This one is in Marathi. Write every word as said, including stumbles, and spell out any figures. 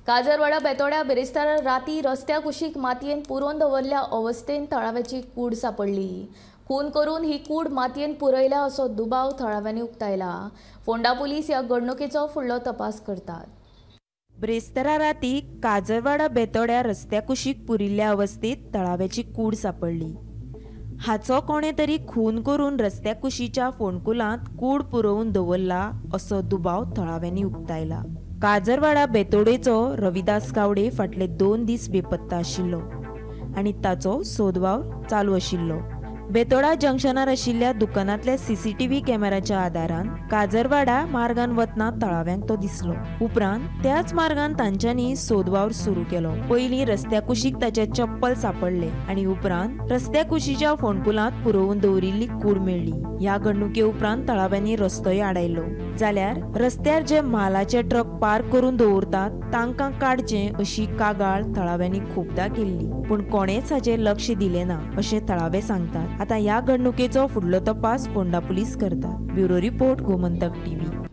काजरवाडा बेतोड्या बिरेस्तार राती रस्त्या कुशीक मातयेन पुरोवन दवरल्या अवस्थेन थळाव्याची कूड सापडली। खून करून ही कूड मातयेन पुरयल्या असो दुबाव थळाव्यांनी उक्तायला। फोंडा पुलीस ह्या घडणुकेचो फुडलो तपास करतात। बिरेस्तारा राती काजरवाडा बेतोड्या रस्त्या कुशीक पुरिल्ल्या अवस्थेत थळाव्याची कूड सापडली। हाचो कोणे तरी खून करून रस्त्या कुशीच्या फोंडकुलांत कूड पुरोवन दवरला असो दुबाव थळाव्यांनी उक्तायला। काजरवाडा बेतोडेचो रविदास गावडे फाटले दोन दीस बेपत्ता आशिल्लो आनी ताचो सोदवाव चालू आशिल्लो। बेतोडा जंक्शनार आशिल्ल्या दुकानांतल्या सीसीटीव्ही कॅमेराच्या आदारान काजरवाडा मार्गान वतना थळाव्यांक तो दिसलो। उपरांत त्याच मार्गान तांच्यांनी सोदवाव सुरू केलो। पयलीं रस्त्या कुशीक ताचे चप्पल सापडले आनी उपरांत रस्त्या कुशीच्या फोंडकुलांत पुरोवन दवरिल्ली कूड मेळ्ळी। ह्या घडणुके उपरांत थळाव्यांनी रस्तोय आडायलो। जाल्यार रस्त्यार जे म्हालाचे ट्रक पार्क करून दवरतात तांकां काडचे अशी कागाळ थळाव्यांनी खूबदां केल्ली, पूण कोणेच हाचेर लक्ष दिलें ना अशें थळावे सांगतात। आता ह्या घडणुकेचो फुडलो तपास फोंडा पुलीस करतात। Bureau report Gomantak TV.